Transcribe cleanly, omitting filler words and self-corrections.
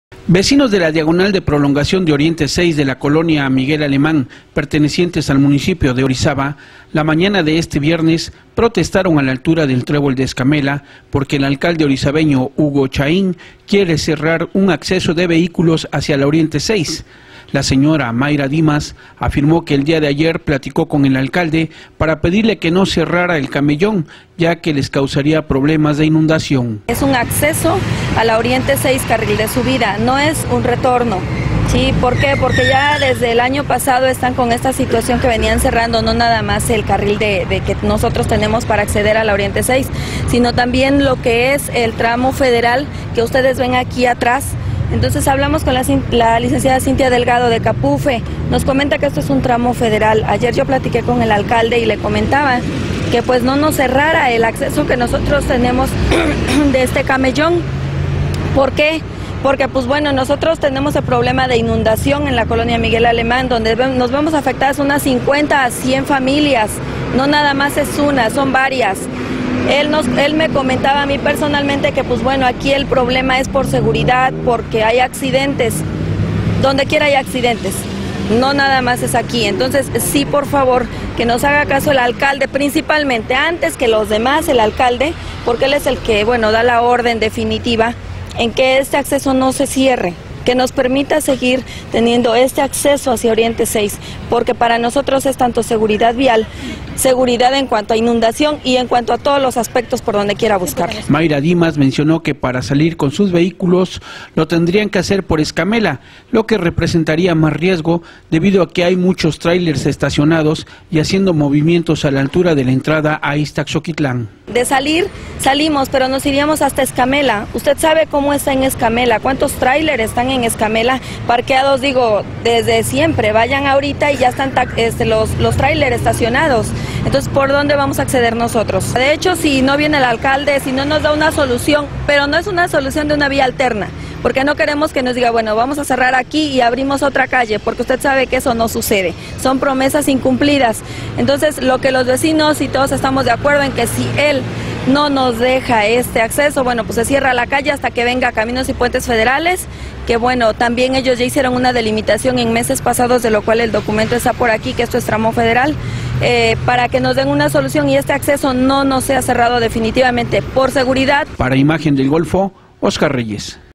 Vecinos de la diagonal de prolongación de Oriente 6 de la colonia Miguel Alemán, pertenecientes al municipio de Orizaba, la mañana de este viernes protestaron a la altura del trébol de Escamela porque el alcalde orizabeño Hugo Chaín quiere cerrar un acceso de vehículos hacia la Oriente 6. La señora Mayra Dimas afirmó que el día de ayer platicó con el alcalde para pedirle que no cerrara el camellón, ya que les causaría problemas de inundación. Es un acceso a la Oriente 6, carril de subida, no es un retorno. Sí, ¿por qué? Porque ya desde el año pasado están con esta situación que venían cerrando no nada más el carril de que nosotros tenemos para acceder a la Oriente 6, sino también lo que es el tramo federal que ustedes ven aquí atrás. Entonces hablamos con la licenciada Cintia Delgado de Capufe, nos comenta que esto es un tramo federal. Ayer yo platiqué con el alcalde y le comentaba que pues no nos cerrara el acceso que nosotros tenemos de este camellón. ¿Por qué? Porque pues bueno, nosotros tenemos el problema de inundación en la colonia Miguel Alemán, donde nos vemos afectadas unas 50 a 100 familias, no nada más es una, son varias. Él me comentaba a mí personalmente que pues bueno, aquí el problema es por seguridad, porque hay accidentes, donde quiera hay accidentes, no nada más es aquí. Entonces sí, por favor, que nos haga caso el alcalde, principalmente antes que los demás, el alcalde, porque él es el que, bueno, da la orden definitiva en que este acceso no se cierre, que nos permita seguir teniendo este acceso hacia Oriente 6, porque para nosotros es tanto seguridad vial, seguridad en cuanto a inundación y en cuanto a todos los aspectos por donde quiera buscar. Mayra Dimas mencionó que para salir con sus vehículos lo tendrían que hacer por Escamela, lo que representaría más riesgo debido a que hay muchos tráilers estacionados y haciendo movimientos a la altura de la entrada a Ixtaxoquitlán. De salir, salimos, pero nos iríamos hasta Escamela. Usted sabe cómo está en Escamela, cuántos tráilers están en Escamela parqueados, digo, desde siempre. Vayan ahorita y ya están los tráilers estacionados. Entonces, ¿por dónde vamos a acceder nosotros? De hecho, si no viene el alcalde, si no nos da una solución, pero no es una solución de una vía alterna, porque no queremos que nos diga, bueno, vamos a cerrar aquí y abrimos otra calle, porque usted sabe que eso no sucede. Son promesas incumplidas. Entonces, lo que los vecinos y todos estamos de acuerdo en que si él no nos deja este acceso, bueno, pues se cierra la calle hasta que venga Caminos y Puentes Federales, que bueno, también ellos ya hicieron una delimitación en meses pasados, de lo cual el documento está por aquí, que esto es tramo federal, para que nos den una solución y este acceso no nos sea cerrado definitivamente por seguridad. Para Imagen del Golfo, Oscar Reyes.